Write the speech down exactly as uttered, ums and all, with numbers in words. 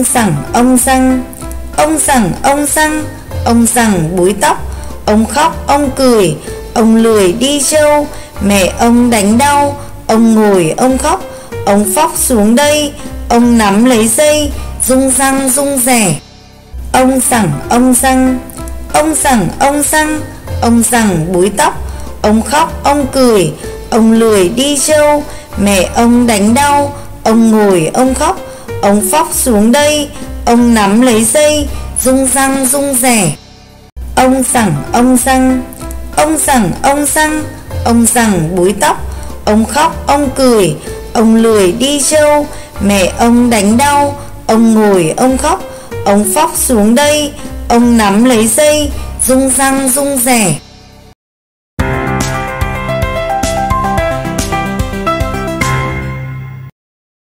sẳng ông răng, ông sẳng ông răng, ông rằng búi tóc. Ông khóc ông cười, ông lười đi trâu, mẹ ông đánh đau, ông ngồi ông khóc. Ông phóc xuống đây, ông nắm lấy dây, rung răng rung rẻ. Ông sẳng ông răng, ông sẳng ông răng, ông rằng búi tóc. Ông khóc ông cười, ông lười đi trâu, mẹ ông đánh đau, ông ngồi ông khóc. Ông phóc xuống đây, ông nắm lấy dây, rung răng rung rẻ. Ông sẳng ông răng, ông sẳng ông răng, ông rằng búi tóc. Ông khóc ông cười, ông lười đi trâu, mẹ ông đánh đau, ông ngồi ông khóc. Ông phóc xuống đây, ông nắm lấy dây, rung răng rung rẻ.